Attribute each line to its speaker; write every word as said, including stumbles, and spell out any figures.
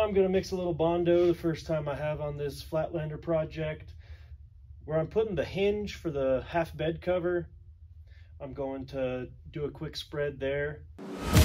Speaker 1: I'm going to mix a little Bondo, the first time I have on this Flatlander project. Where I'm putting the hinge for the half bed cover, I'm going to do a quick spread there.